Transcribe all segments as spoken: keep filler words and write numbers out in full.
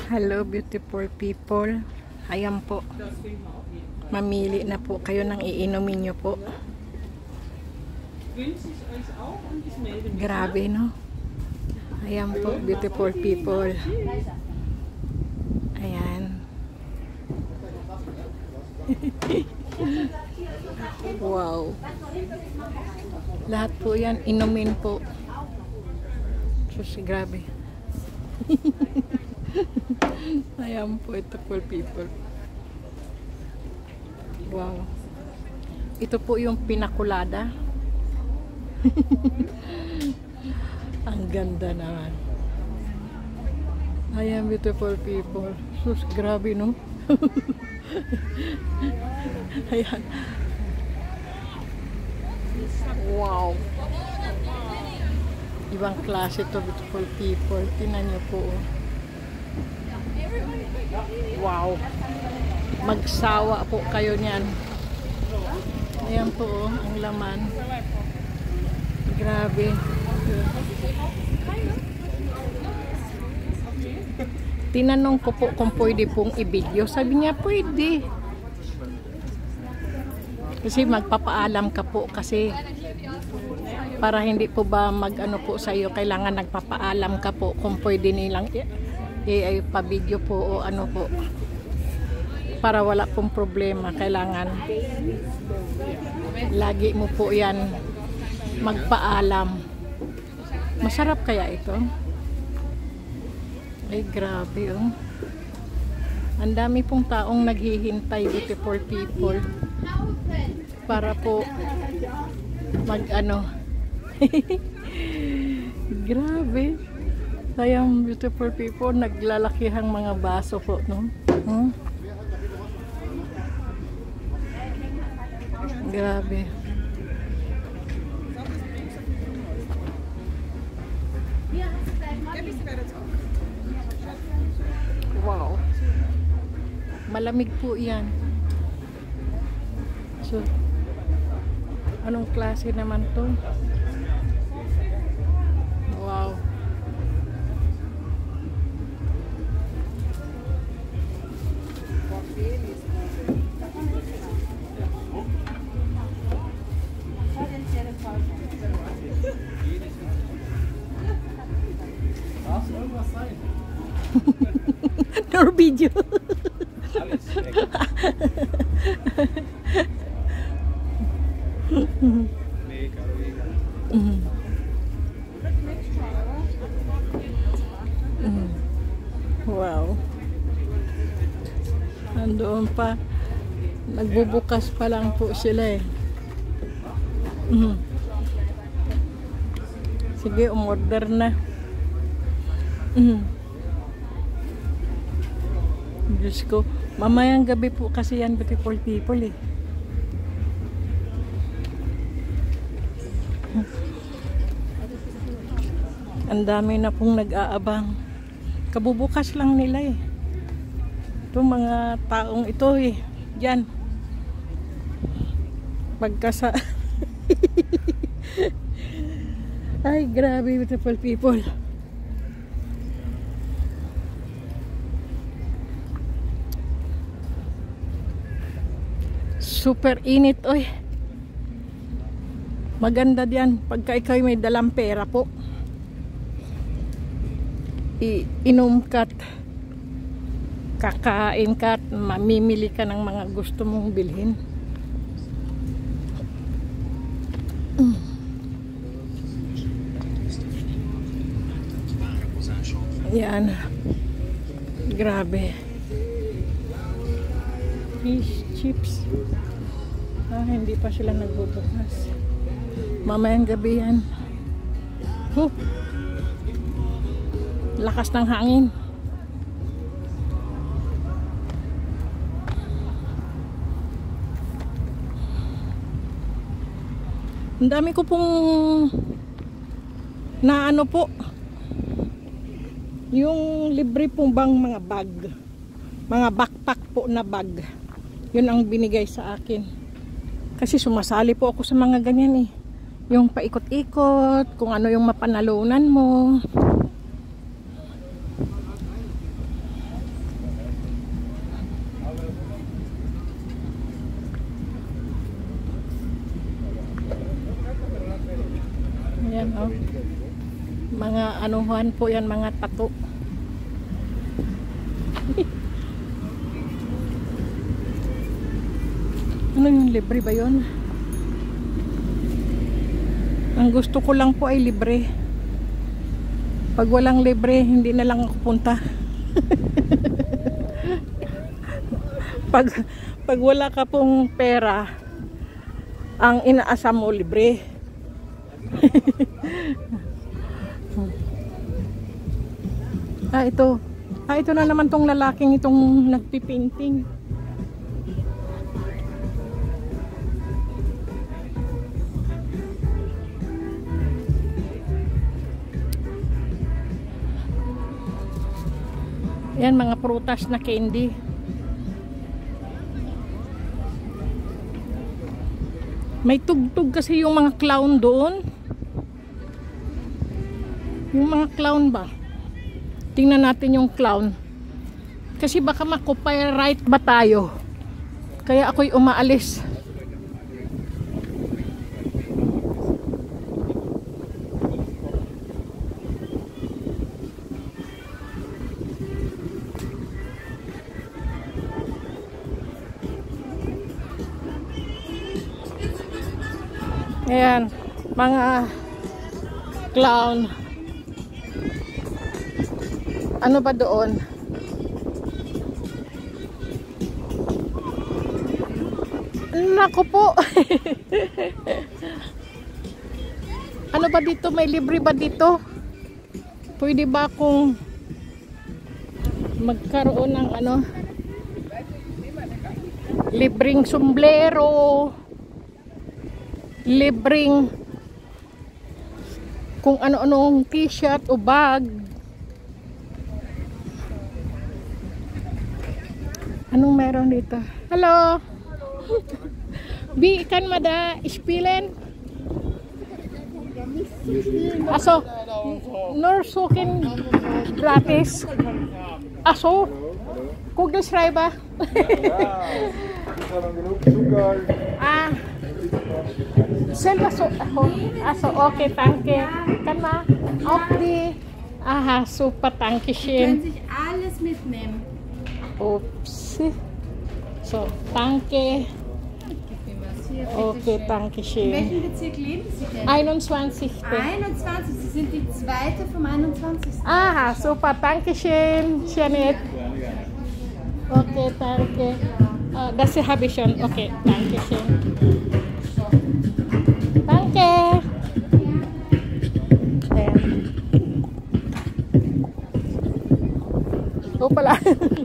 Hello beautiful people. Ayan po. Mamili na po kayo ng iinumin nyo po. Grabe no. Ayan po beautiful people. Ayan. Wow. Lahat po yan inumin po. Sus, grabe. Ayan po ito for people. Wow. Ito po yung pinakulada. Ang ganda naman. Ayan beautiful people. Sus, grabe no. Ayan. Wow. Ibang klase to beautiful people. Tingnan nyo po. Wow. Magsawa po kayo niyan. Ayan po ang laman. Grabe. Tinanong ko po kung pwede pong i-video. Sabi niya pwede. Kasi magpapaalam ka po kasi para hindi po ba mag-ano po sa iyo, kailangan nagpapaalam ka po kung pwede nilang i-pa-video po o ano po. Para wala pong problema, kailangan lagi mo po yan magpaalam. Masarap kaya ito? Ay grabe oh. Ang dami pong taong naghihintay beautiful people para po mag ano. Grabe. Sayang beautiful people, naglalakihang mga baso po no. Hmm? Grabe. Wow. Malamig po yan. So, anong klase naman to? Wow. Nor video. Wow. Andoon pa. Nagbubukas pa lang po sila eh. Sige, umorder na. Diyos ko, mamayang gabi po kasi yan beautiful people eh. Ang dami na pong nag-aabang. Kabubukas lang nila eh. Ito mga taong ito eh. Diyan. Pagkasa. Ay grabe beautiful people. Super init oy. Maganda diyan pagka ikaw may dalang pera po. I-inom ka't kakain ka't mamimili ka ng mga gusto mong bilhin. Yan. Grabe. Fish chips. Ah, hindi pa sila nagbubukas. Mamayang gabi yan. Huh. Lakas ng hangin. Ang dami ko pong na ano po yung libre pong bang mga bag, mga backpack po na bag. Yun ang binigay sa akin kasi sumasali po ako sa mga ganyan eh, yung paikot-ikot, kung ano yung mapanalunan mo. oh. Mga anuhan po yan, mga tato. Ano yung libre ba yun? Ang gusto ko lang po ay libre. Pag walang libre, hindi na lang ako punta. pag, pag wala ka pong pera, ang inaasam mo libre. Ah, ito. Ah, ito na naman tong lalaking itong nagpipainting. Yan, mga prutas na candy. May tugtog kasi yung mga clown doon. Yung mga clown ba? Tingnan natin yung clown. Kasi baka ma-copyright ba tayo? Kaya ako'y umaalis. Ayan, mga clown. Ano ba doon? Naku po. Ano ba dito? May libre ba dito? Pwede ba akong magkaroon ng ano? Libreng sombrero. Libreng kung ano-anong t-shirt o bag. Anong meron dito? Hello. Wie kann man da spielen? Also, nur suchen gratis. Also, Kugelschreiber. Ah. Selber so, also okay, danke. Kann man auch die, aha, super, danke schön. Sie können sich alles mitnehmen. Ups. So, danke. Okay, danke In schön. welchem Bezirk leben Sie denn? einundzwanzig. einundzwanzig. Sie sind die zweite vom einundzwanzigsten. Aha, super, danke schön. Janet. Okay, danke. Uh, das habe ich schon. Okay, danke schön. Danke. Ayan. O pala.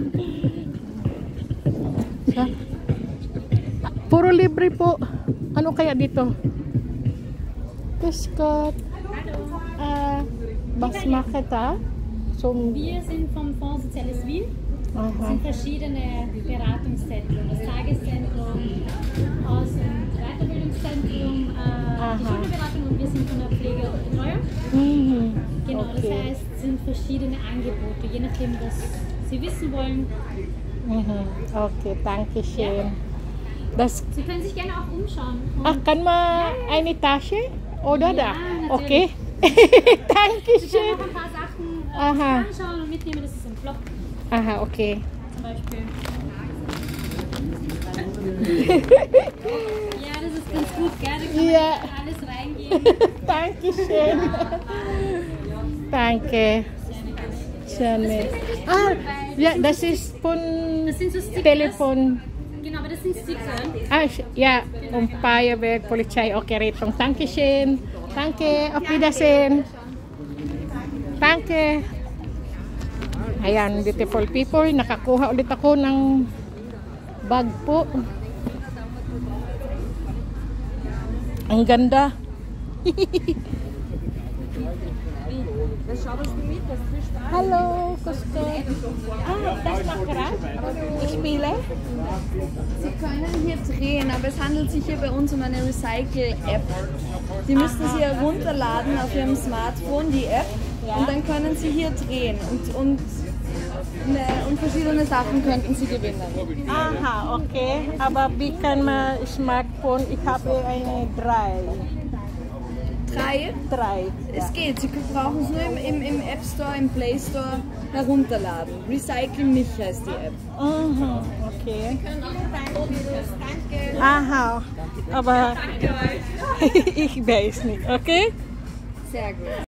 Puro libre po. Ano kaya dito? Biscuit. Uh, was macht da? Zum Wir sind vom Fonds Soziales Wien. Aha. Es sind verschiedene Beratungszentren. Das Tageszentrum, Aus- und Weiterbildungszentrum, äh, die Schulberatung und wir sind von der Pflege und Betreuung. Mhm. Genau, das Okay. heißt, es sind verschiedene Angebote, je nachdem, was Sie wissen wollen. Mhm. Okay, danke schön. Das, Sie können sich gerne auch umschauen. Und ach, kann man eine Tasche? Oder Ja, da? Okay. natürlich. Danke Sie können schön. auch ein paar Sachen äh, Aha. sich anschauen und mitnehmen. Das ist ein Block Aha, okay. zum Beispiel. Ja, das ist ganz gut, gell? Da kann man Ja. nicht alles reingehen. Danke schön. Danke. Schön. Ah, ja, das ist von Das sind so Stickers. Telefon. Genau, aber das sind Sticker. Ah, ja, um Feuerwehr, Polizei, okay, Rettung. Dankeschön. Danke, auf Wiedersehen. Danke. Ayan, beautiful people. Nakakuha ulit ako ng bag po. Ang ganda. Hallo, Kusko. Ah, das macht Rad. Ich spiele. Sie können hier drehen, aber es handelt sich hier bei uns um eine Recycle-App. Die müssten Sie herunterladen auf Ihrem Smartphone, die App, und dann können Sie hier drehen und, und, ne, und verschiedene Sachen könnten Sie gewinnen. Aha, okay. Aber wie kann man Smartphone? Ich habe eine drei. Drei. Drei. Es geht, Sie brauchen es nur im, im, im App Store, im Play Store herunterladen. Recycle mich heißt die App. Mhm, okay. Danke. Aha, aber ich weiß nicht, okay? Sehr gut.